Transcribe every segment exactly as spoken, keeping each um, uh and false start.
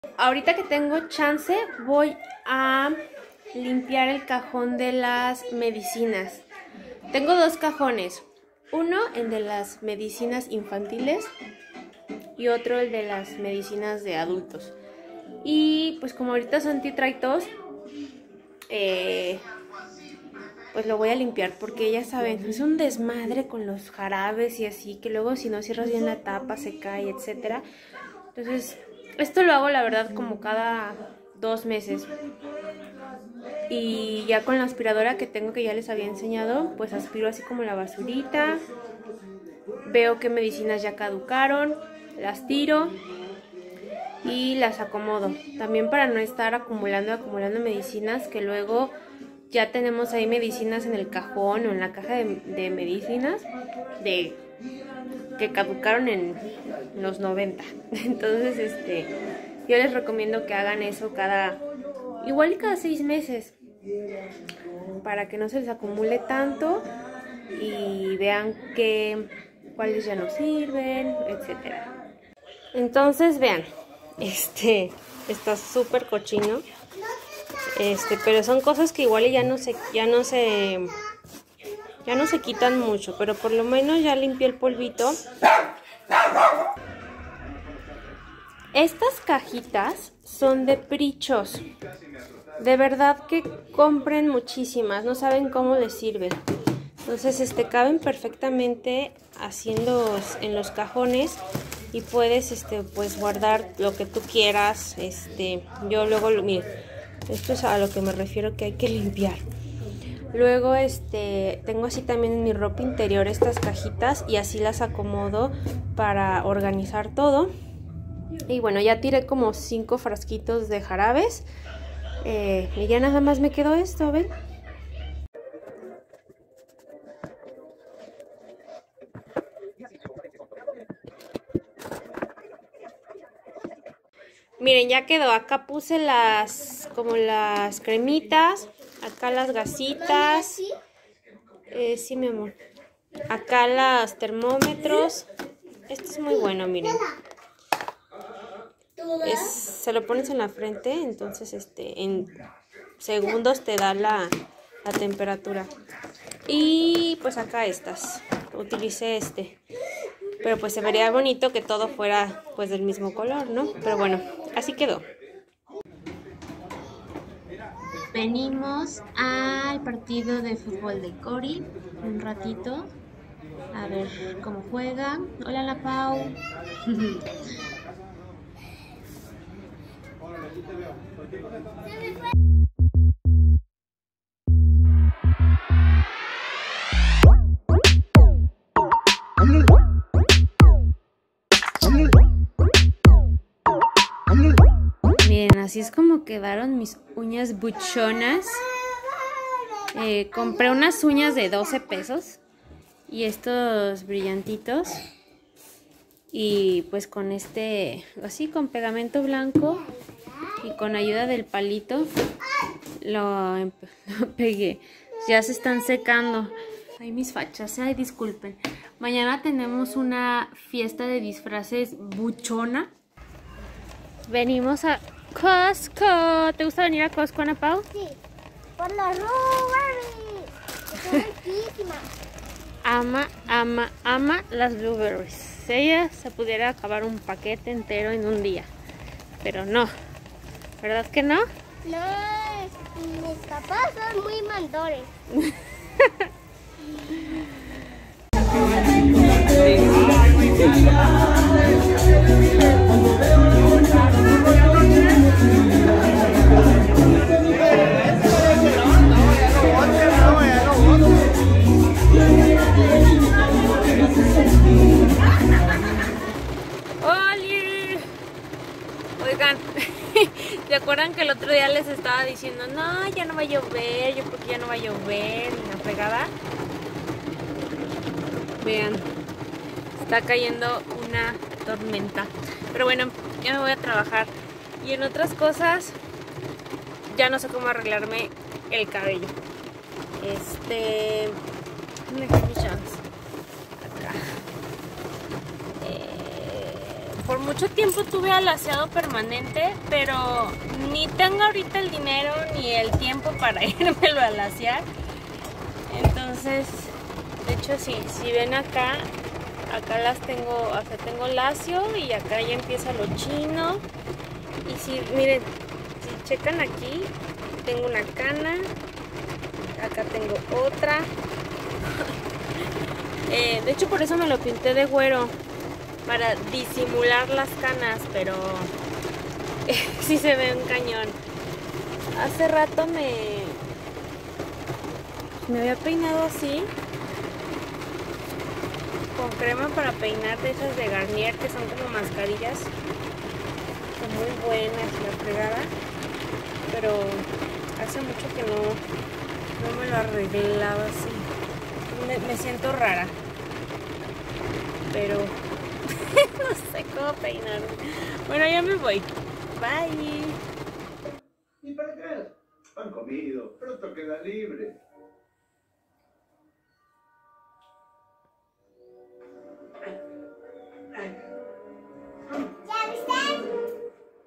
Ahorita que tengo chance voy a limpiar el cajón de las medicinas. Tengo dos cajones. Uno, el de las medicinas infantiles y otro, el de las medicinas de adultos. Y pues como ahorita Santi trae tos, eh, pues lo voy a limpiar porque ya saben, es un desmadre con los jarabes y así, que luego si no cierras bien la tapa se cae, etcétera. Entonces, esto lo hago la verdad como cada dos meses. Y ya con la aspiradora que tengo, que ya les había enseñado, pues aspiro así como la basurita. Veo qué medicinas ya caducaron, las tiro y las acomodo. También para no estar acumulando, acumulando medicinas, que luego ya tenemos ahí medicinas en el cajón o en la caja de, de medicinas de que caducaron en los noventa. Entonces, este, yo les recomiendo que hagan eso cada, igual y cada seis meses, para que no se les acumule tanto y vean que cuáles ya no sirven, etcétera. Entonces, vean, este está súper cochino, este, pero son cosas que igual ya no se, ya no se, ya no se quitan mucho, pero por lo menos ya limpié el polvito. Estas cajitas son de Prichos. De verdad que compren muchísimas, no saben cómo les sirven. Entonces, este, caben perfectamente así en los, en los cajones y puedes, este, pues guardar lo que tú quieras. Este, yo luego, miren, esto es a lo que me refiero, que hay que limpiar. Luego, este, tengo así también en mi ropa interior estas cajitas y así las acomodo para organizar todo. Y bueno, ya tiré como cinco frasquitos de jarabes. Eh, y ya nada más me quedó esto, ¿ven? Miren, ya quedó. Acá puse las, como las cremitas. Acá las gasitas. Eh, sí, mi amor. Acá las termómetros. Este es muy bueno, miren. Es, se lo pones en la frente, entonces este en segundos te da la, la temperatura. Y pues acá estas, utilicé este, pero pues se vería bonito que todo fuera pues del mismo color, ¿no? Pero bueno, así quedó. Venimos al partido de fútbol de Cori un ratito a ver cómo juega. Hola, la Pau. Miren, así es como quedaron mis uñas buchonas. Eh, compré unas uñas de doce pesos y estos brillantitos. Y pues con este, así con pegamento blanco y con ayuda del palito lo, lo pegué. Ya se están secando. Ay, mis fachas, ay, disculpen. Mañana tenemos una fiesta de disfraces buchona. Venimos a Costco. ¿Te gusta venir a Costco, Ana Pau? Sí, por los blueberries. Son riquísimas. Ama, ama, ama las blueberries. Ella se pudiera acabar un paquete entero en un día, pero no, ¿verdad que no? No, mis papás son muy mandores. Oigan, ¿se acuerdan que el otro día les estaba diciendo, no, ya no va a llover, yo creo que ya no va a llover, y la fregada? Vean, está cayendo una tormenta. Pero bueno, ya me voy a trabajar. Y en otras cosas, ya no sé cómo arreglarme el cabello. Este... ¿Dónde está mi chance? Acá. Eh, por mucho tiempo tuve alaciado permanente, pero ni tengo ahorita el dinero ni el tiempo para irmelo a alaciar. Entonces, de hecho, si, si ven acá, acá las tengo, o sea, tengo lacio y acá ya empieza lo chino. Y si, miren, si checan aquí, tengo una cana, acá tengo otra. eh, de hecho, por eso me lo pinté de güero, para disimular las canas, pero eh, sí se ve un cañón. Hace rato me, me había peinado así, con crema para peinar de esas de Garnier, que son como mascarillas. Son muy buenas, la fregada. Pero hace mucho que no, no me lo arreglaba así. Me, me siento rara. Pero no sé cómo peinarme. Bueno, ya me voy. Bye. ¿Y para qué? Han comido, pronto queda libre. ¿Ya viste?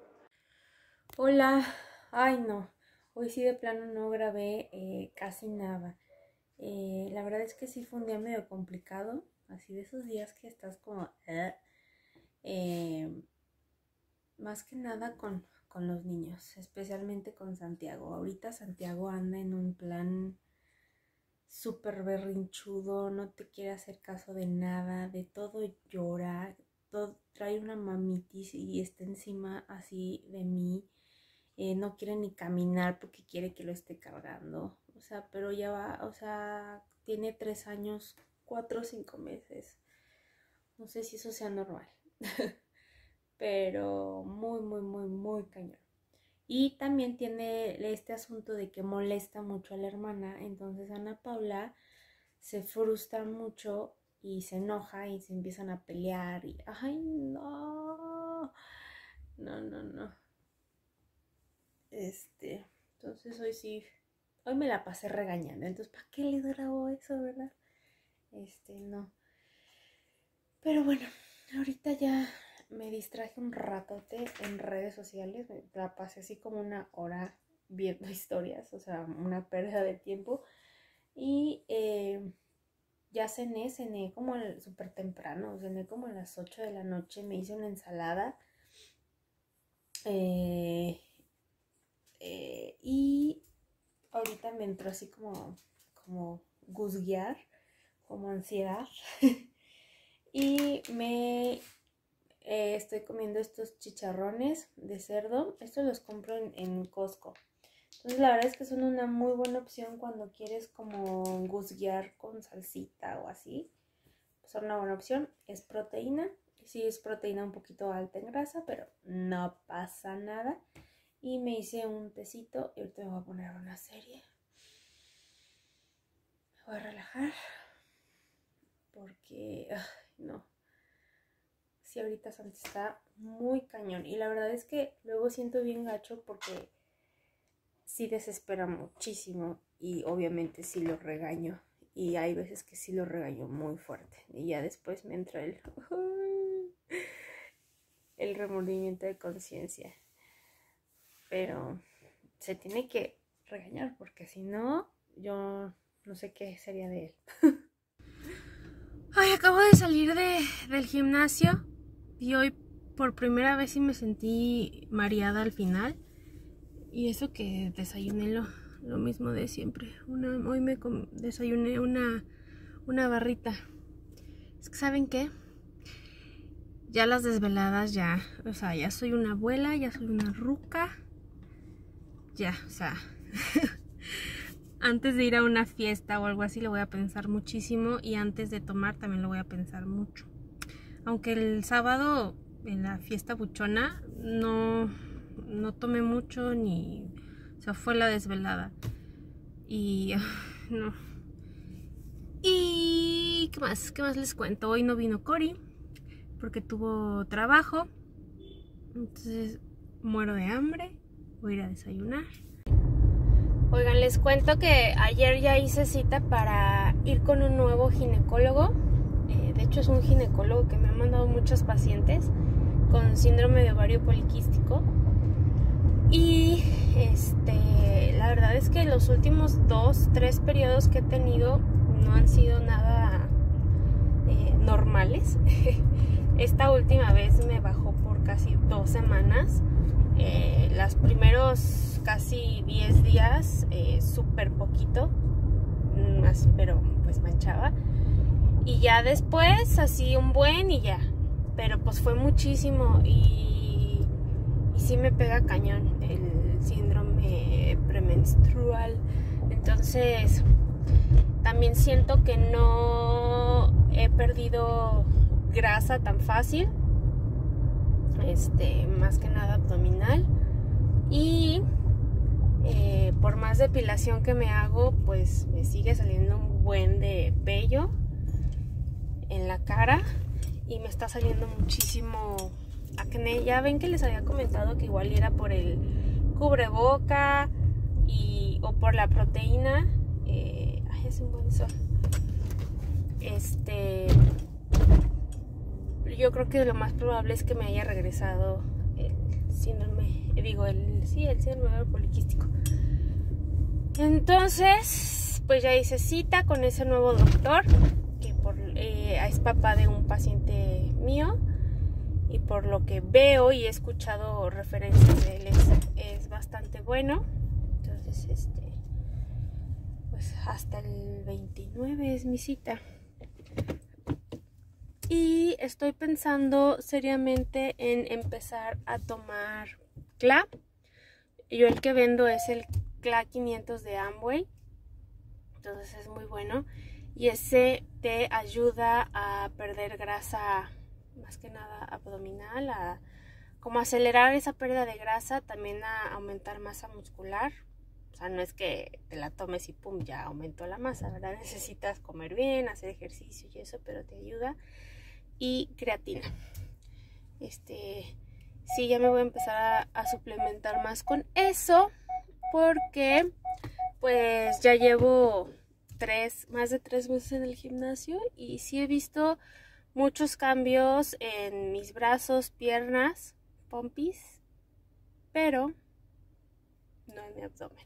Hola. Ay, no. Hoy sí de plano no grabé eh, casi nada. Eh, la verdad es que sí fue un día medio complicado. Así de esos días que estás como... Eh, eh, más que nada con, con los niños, especialmente con Santiago. Ahorita Santiago anda en un plan súper berrinchudo, no te quiere hacer caso de nada, de todo llora, todo, trae una mamitis y está encima así de mí. Eh, no quiere ni caminar porque quiere que lo esté cargando. O sea, pero ya va, o sea, tiene tres años, cuatro o cinco meses. No sé si eso sea normal. Pero muy, muy, muy, muy cañón. Y también tiene este asunto de que molesta mucho a la hermana. Entonces Ana Paula se frustra mucho y se enoja y se empiezan a pelear. Y ¡ay, no! No, no, no. Este, entonces hoy sí, hoy me la pasé regañando. Entonces, ¿para qué le grabo eso, verdad? Este, no. Pero bueno, ahorita ya me distraje un ratote en redes sociales, me la pasé así como una hora viendo historias, o sea, una pérdida de tiempo. Y eh, ya cené, cené como súper temprano, cené como a las ocho de la noche, me hice una ensalada. Eh, eh, y ahorita me entró así como, como guzguear, como ansiedad. Y me... Eh, estoy comiendo estos chicharrones de cerdo. Estos los compro en, en Costco. Entonces la verdad es que son una muy buena opción cuando quieres como guzguear con salsita o así. Son una buena opción. Es proteína. Sí, es proteína un poquito alta en grasa, pero no pasa nada. Y me hice un tecito y ahorita me voy a poner una serie. Me voy a relajar. Porque... Ay, no. Sí, ahorita Santi está muy cañón. Y la verdad es que luego siento bien gacho porque sí desespera muchísimo. Y obviamente sí lo regaño. Y hay veces que sí lo regaño muy fuerte. Y ya después me entra el... el remordimiento de conciencia. Pero se tiene que regañar porque si no, yo no sé qué sería de él. Ay, acabo de salir de, del gimnasio. Y hoy por primera vez sí me sentí mareada al final. Y eso que desayuné lo, lo mismo de siempre. Una, hoy me desayuné una, una barrita. Es que ¿saben qué? Ya las desveladas ya, o sea, ya soy una abuela, ya soy una ruca. Ya, o sea, antes de ir a una fiesta o algo así lo voy a pensar muchísimo. Y antes de tomar también lo voy a pensar mucho. Aunque el sábado en la fiesta buchona no, no tomé mucho ni... O sea, fue la desvelada. Y... no. Y... ¿qué más? ¿Qué más les cuento? Hoy no vino Cori porque tuvo trabajo. Entonces muero de hambre. Voy a ir a desayunar. Oigan, les cuento que ayer ya hice cita para ir con un nuevo ginecólogo. Eh, de hecho es un ginecólogo que me ha mandado muchos pacientes. con síndrome de ovario poliquístico. Y este, la verdad es que los últimos dos, tres periodos que he tenido no han sido nada eh, normales. Esta última vez me bajó por casi dos semanas. Eh, los primeros casi diez días, eh, súper poquito, así, pero pues manchaba. Y ya después, así un buen y ya. Pero pues fue muchísimo y, y sí me pega cañón el síndrome premenstrual. Entonces, también siento que no he perdido grasa tan fácil. Este, más que nada abdominal. Y eh, por más depilación que me hago, pues me sigue saliendo un buen de vello en la cara y me está saliendo muchísimo acné. Ya ven que les había comentado que igual era por el cubreboca y, o por la proteína. Eh, ay, es un buen sol. Este, yo creo que lo más probable es que me haya regresado el síndrome, digo, el, sí, el síndrome poliquístico. Entonces, pues ya hice cita con ese nuevo doctor, que por, eh, es papá de un paciente mío, y por lo que veo y he escuchado referencias de él, es, es bastante bueno. Entonces, este, pues hasta el veintinueve es mi cita. Y estoy pensando seriamente en empezar a tomar C L A. Yo el que vendo es el C L A quinientos de Amway. Entonces es muy bueno. Y ese te ayuda a perder grasa, más que nada abdominal, a como acelerar esa pérdida de grasa, también a aumentar masa muscular. O sea, no es que te la tomes y pum, ya aumentó la masa, ¿verdad? Necesitas comer bien, hacer ejercicio y eso, pero te ayuda. Y creatina. Este, sí, ya me voy a empezar a, a suplementar más con eso, porque pues ya llevo tres, más de tres meses en el gimnasio y sí he visto muchos cambios en mis brazos, piernas, pompis, pero no en mi abdomen.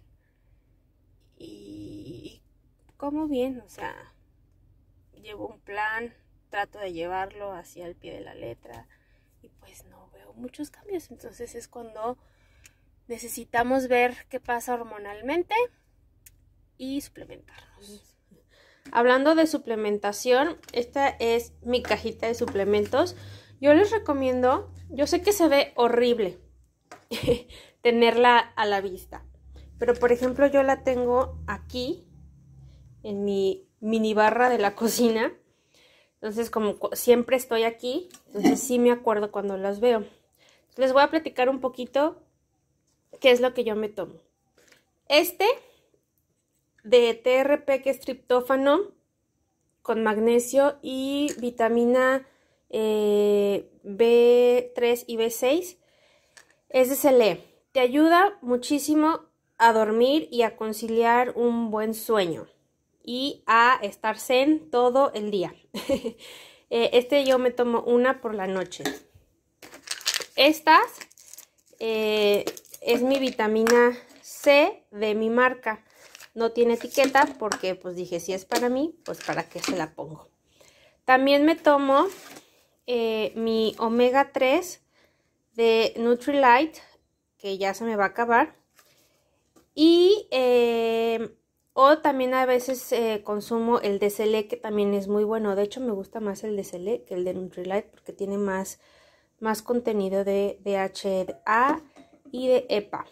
Y como bien, o sea, llevo un plan, trato de llevarlo hacia el pie de la letra y pues no veo muchos cambios. Entonces es cuando necesitamos ver qué pasa hormonalmente y suplementarnos. Hablando de suplementación, esta es mi cajita de suplementos. Yo les recomiendo, yo sé que se ve horrible tenerla a la vista, pero por ejemplo yo la tengo aquí en mi mini barra de la cocina. Entonces, como siempre estoy aquí, entonces sí me acuerdo cuando las veo. Les voy a platicar un poquito qué es lo que yo me tomo. Este de T R P, que es triptófano con magnesio y vitamina eh, B tres y B seis, es de Celé. Te ayuda muchísimo a dormir y a conciliar un buen sueño y a estar zen todo el día. Este yo me tomo una por la noche. Estas eh, es mi vitamina C de mi marca. No tiene etiqueta porque pues dije, si es para mí, pues para qué se la pongo. También me tomo eh, mi omega tres de Nutrilite, que ya se me va a acabar. Y eh, o también a veces eh, consumo el de Celé, que también es muy bueno. De hecho, me gusta más el de Celé que el de Nutrilite porque tiene más, más contenido de D H A y de E P A.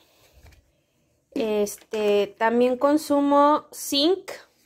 Este, también consumo zinc,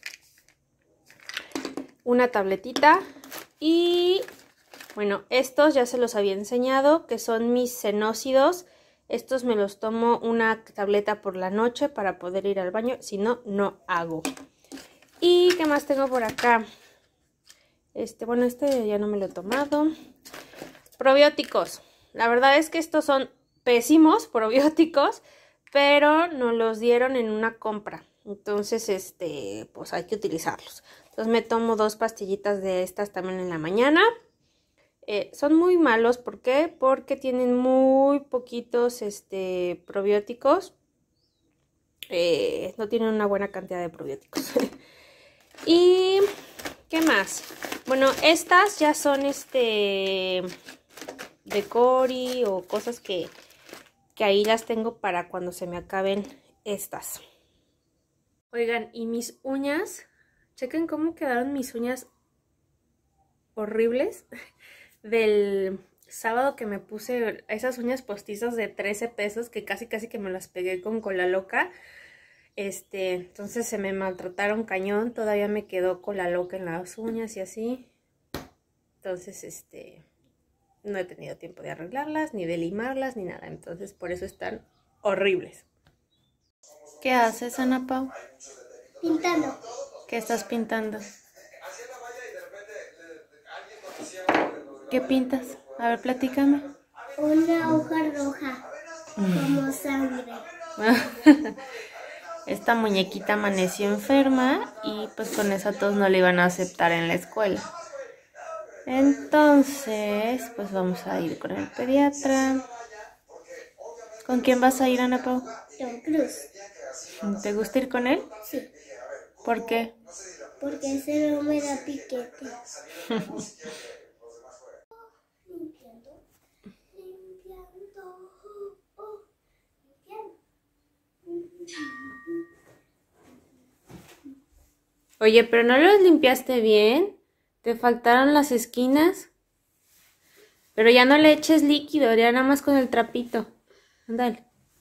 una tabletita. Y bueno, estos ya se los había enseñado, que son mis cenócidos. Estos me los tomo una tableta por la noche para poder ir al baño, si no, no hago. ¿Y qué más tengo por acá? Este, bueno, este ya no me lo he tomado. Probióticos. La verdad es que estos son pésimos probióticos, pero nos los dieron en una compra. Entonces, este, pues hay que utilizarlos. Entonces me tomo dos pastillitas de estas también en la mañana. Eh, son muy malos, ¿por qué? Porque tienen muy poquitos este, probióticos. Eh, no tienen una buena cantidad de probióticos. Y ¿qué más? Bueno, estas ya son este de Cori o cosas que, que ahí las tengo para cuando se me acaben estas. Oigan, y mis uñas, chequen cómo quedaron mis uñas horribles del sábado que me puse esas uñas postizas de trece pesos que casi casi que me las pegué con cola loca. Este, entonces se me maltrataron cañón, todavía me quedó cola loca en las uñas y así. Entonces, este, no he tenido tiempo de arreglarlas, ni de limarlas, ni nada. Entonces, por eso están horribles. ¿Qué haces, Ana Pau? Pintando. ¿Qué estás pintando? ¿Qué pintas? A ver, platícame. Una hoja roja, como sangre. Esta muñequita amaneció enferma y pues con eso a todos no le iban a aceptar en la escuela. Entonces, pues vamos a ir con el pediatra. ¿Con quién vas a ir, Ana Pau? Don Cruz. ¿Te gusta ir con él? Sí, ¿Por qué? porque ese no me da piquete. Limpiando, limpiando, oh, limpiando. Oye, pero ¿no los limpiaste bien? ¿Te faltaron las esquinas? Pero ya no le eches líquido, ya nada más con el trapito. Ándale.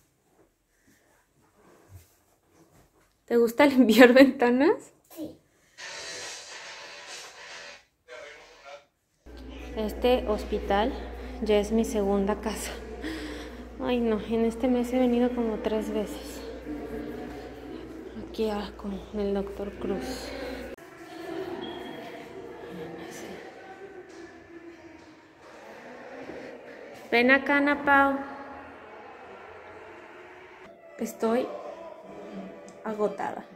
¿Te gusta limpiar ventanas? Sí. Este hospital ya es mi segunda casa. Ay no, en este mes he venido como tres veces. Aquí ah, con el doctor Cruz. Ven acá, Ana Pau. Estoy agotada.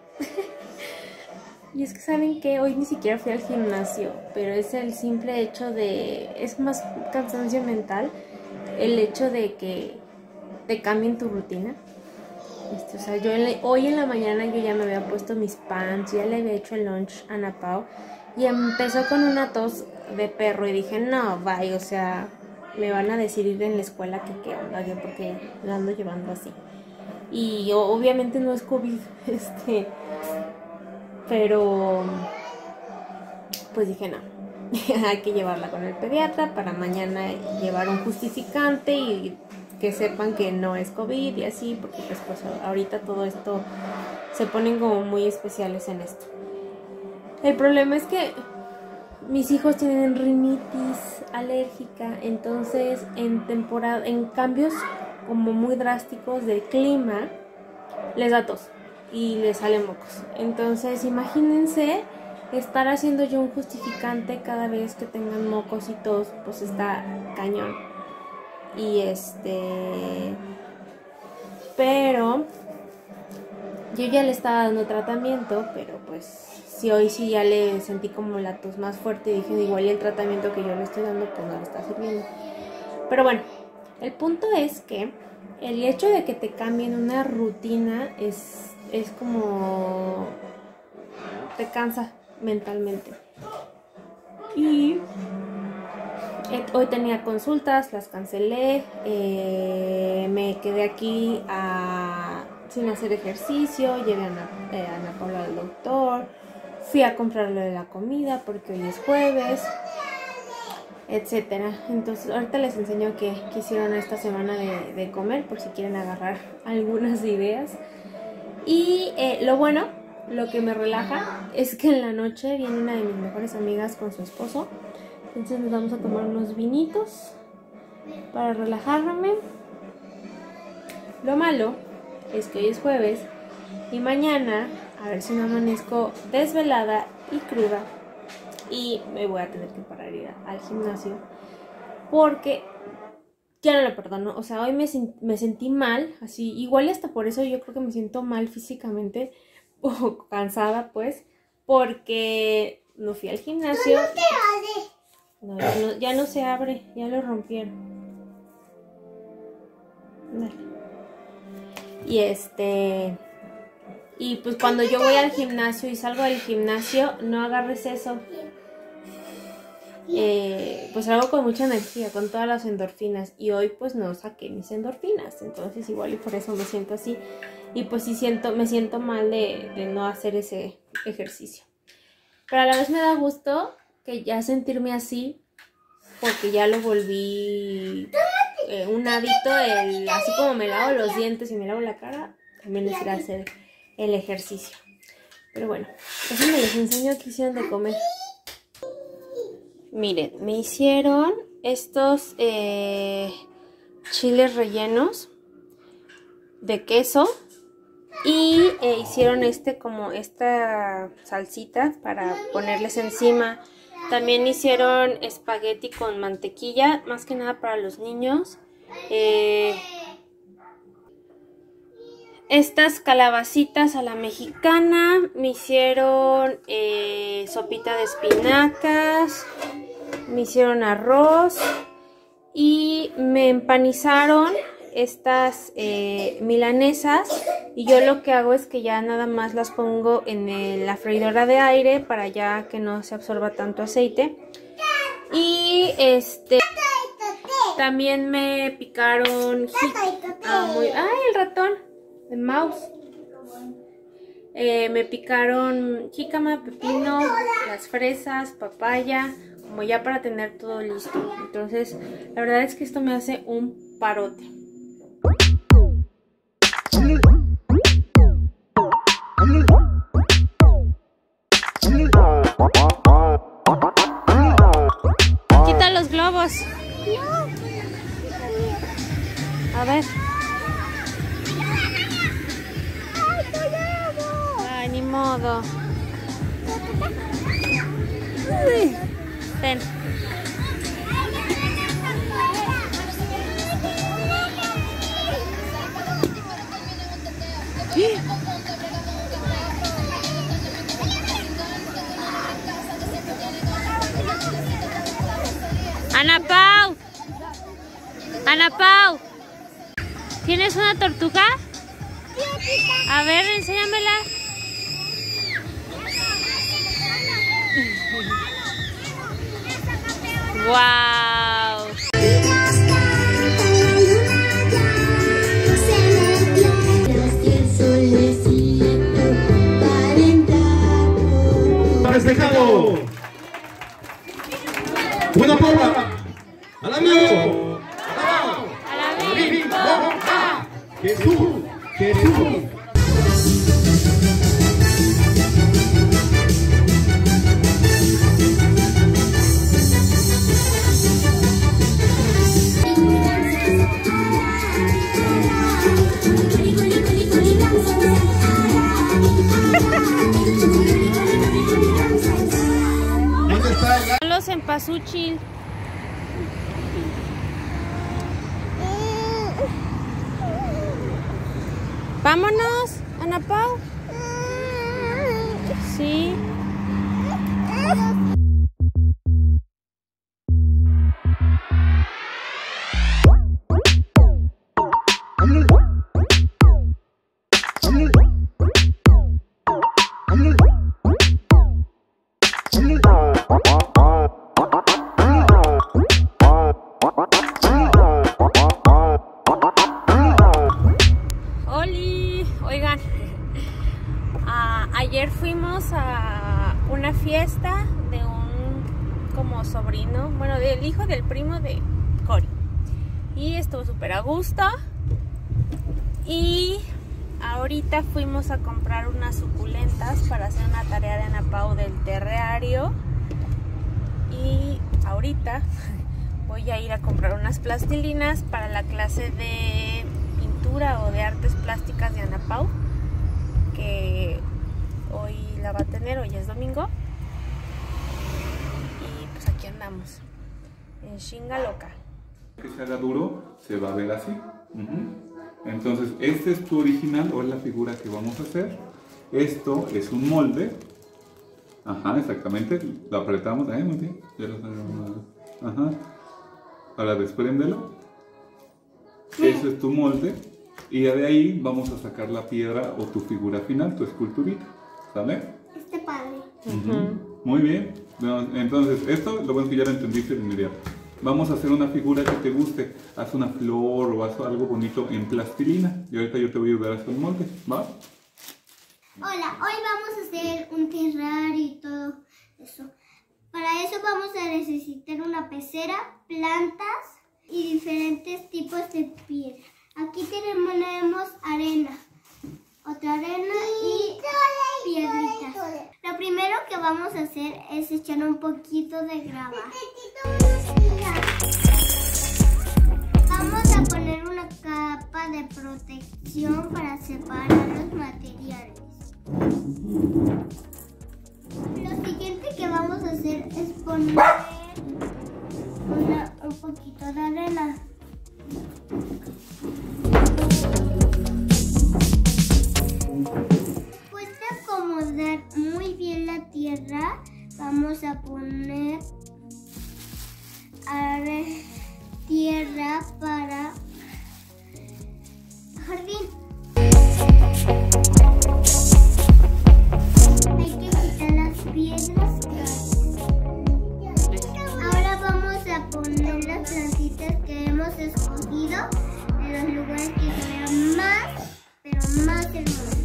Y es que saben que hoy ni siquiera fui al gimnasio, pero es el simple hecho de, es más cansancio mental, el hecho de que te cambien tu rutina. Este, o sea, yo en la, hoy en la mañana yo ya me había puesto mis pants, ya le había hecho el lunch a Ana Pau y empezó con una tos de perro y dije, no, vaya, o sea, me van a decir ir en la escuela que qué onda, yo porque la ando llevando así. Y obviamente no es COVID, este, pero pues dije no, hay que llevarla con el pediatra para mañana llevar un justificante y que sepan que no es COVID y así, porque pues, pues ahorita todo esto se ponen como muy especiales en esto. El problema es que mis hijos tienen rinitis alérgica, entonces en temporada, en cambios como muy drásticos del clima, les da tos y les salen mocos. Entonces imagínense estar haciendo yo un justificante cada vez que tengan mocos y tos, pues está cañón. Y este, pero yo ya le estaba dando tratamiento, pero pues sí, hoy sí ya le sentí como la tos más fuerte y dije, igual y el tratamiento que yo le estoy dando pues no le está sirviendo. Pero bueno, el punto es que el hecho de que te cambien una rutina es, es como te cansa mentalmente. Y hoy tenía consultas, las cancelé, eh, me quedé aquí a, sin hacer ejercicio, llevé a Ana, eh, a Ana Paula al doctor, fui a comprarle de la comida porque hoy es jueves, etcétera. Entonces ahorita les enseño qué, qué hicieron esta semana de, de comer por si quieren agarrar algunas ideas. Y eh, lo bueno, lo que me relaja es que en la noche viene una de mis mejores amigas con su esposo. Entonces nos vamos a tomar unos vinitos para relajarme. Lo malo es que hoy es jueves y mañana a ver si no amanezco desvelada y cruda y me voy a tener que parar ir al gimnasio porque ya no lo perdono. O sea, hoy me, me sentí mal, así, igual y hasta por eso yo creo que me siento mal físicamente o cansada pues, porque no fui al gimnasio. No te vale. No, ya no, ya no se abre, ya lo rompieron. Dale. Y este... Y pues cuando yo voy al gimnasio y salgo del gimnasio, no agarres eso. Eh, pues salgo con mucha energía, con todas las endorfinas. Y hoy pues no saqué mis endorfinas. Entonces igual y por eso me siento así. Y pues sí siento, me siento mal de, de no hacer ese ejercicio. Pero a la vez me da gusto que ya sentirme así. Porque ya lo volví eh, un hábito. El, así como me lavo los dientes y me lavo la cara, también es ir a hacer el ejercicio. Pero bueno, déjenme les enseño qué hicieron de comer. Miren, me hicieron estos eh, chiles rellenos de queso. Y eh, hicieron este como esta salsita para ponerles encima. También hicieron espagueti con mantequilla, más que nada para los niños. Eh, estas calabacitas a la mexicana. Me hicieron eh, sopita de espinacas. Me hicieron arroz. Y me empanizaron estas eh, milanesas. Y yo lo que hago es que ya nada más las pongo en el, la freidora de aire para ya que no se absorba tanto aceite. Y este también me picaron ah, muy, ay, el ratón de mouse. Eh, me picaron jícama, pepino, las fresas, papaya, como ya para tener todo listo. Entonces la verdad es que esto me hace un parote. Quita los globos. A ver. Ay, ni modo. Ven. Ana Pau, Ana Pau, ¿tienes una tortuga? A ver, enséñamela. Wow. Festejado. Buena Paula. Al amigo. Al amigo. Jesús. Jesús. Los cempasúchil. Vámonos, Ana Pau. Sí. Oigan, uh, ayer fuimos a una fiesta de un como sobrino, bueno, del hijo del primo de Cory. Y estuvo súper a gusto. Y ahorita fuimos a comprar unas suculentas para hacer una tarea de Ana Pau del terrario. Y ahorita voy a ir a comprar unas plastilinas para la clase de pintura o de artes plásticas de Ana Pau, que hoy la va a tener, hoy es domingo. Y pues aquí andamos en chinga loca. Que se haga duro se va a ver así. Uh-huh. Entonces este es tu original o es la figura que vamos a hacer. Esto es un molde Ajá, exactamente. Lo apretamos. Ahí, muy bien. Ya lo tenemos. Ajá. Ahora despréndelo. Ese es tu molde. Y de ahí vamos a sacar la piedra o tu figura final, tu esculturita. ¿Sale? Este padre. Uh-huh. Muy bien. Entonces, esto lo bueno es que ya lo entendiste de inmediato. Vamos a hacer una figura que te guste. Haz una flor o haz algo bonito en plastilina. Y ahorita yo te voy a ayudar a hacer el molde. ¿Va? Hola, hoy vamos a hacer un terrario y todo eso. Para eso vamos a necesitar una pecera, plantas y diferentes tipos de piedra. Aquí tenemos arena, otra arena y piedritas. Lo primero que vamos a hacer es echar un poquito de grava. Vamos a poner una capa de protección para separar los materiales. Lo siguiente que vamos a hacer es poner una, un poquito de arena. Después de acomodar muy bien la tierra, vamos a poner are, tierra para jardín. Hay que quitar las piedras. Ahora vamos a poner las plantitas que hemos escogido en los lugares que se vean más, pero más hermosos.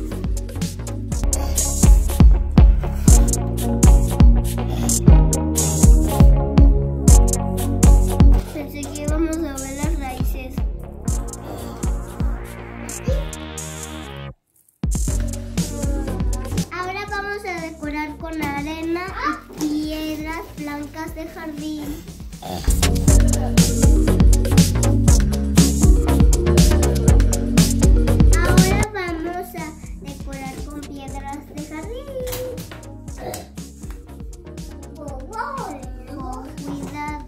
Pensé que íbamos a ver las raíces. Ahora vamos a decorar con arena y piedras blancas de jardín. Ahora vamos a decorar con piedras de jardín. Con cuidado.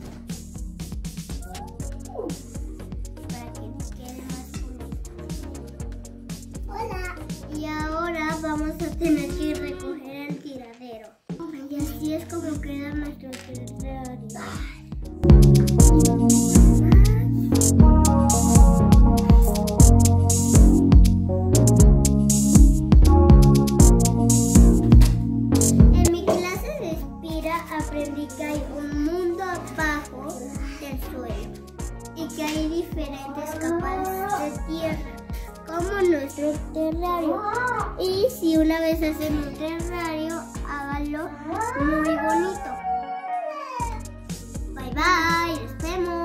Para que nos quede más bonito. Hola. Y ahora vamos a tener que recoger el tiradero. Y así es como queda nuestro terrario. En mi clase de Espira aprendí que hay un mundo abajo del suelo y que hay diferentes capas de tierra, como nuestro terrario. Y si una vez hacen un terrario, háganlo muy bonito. Bye bye, nos vemos.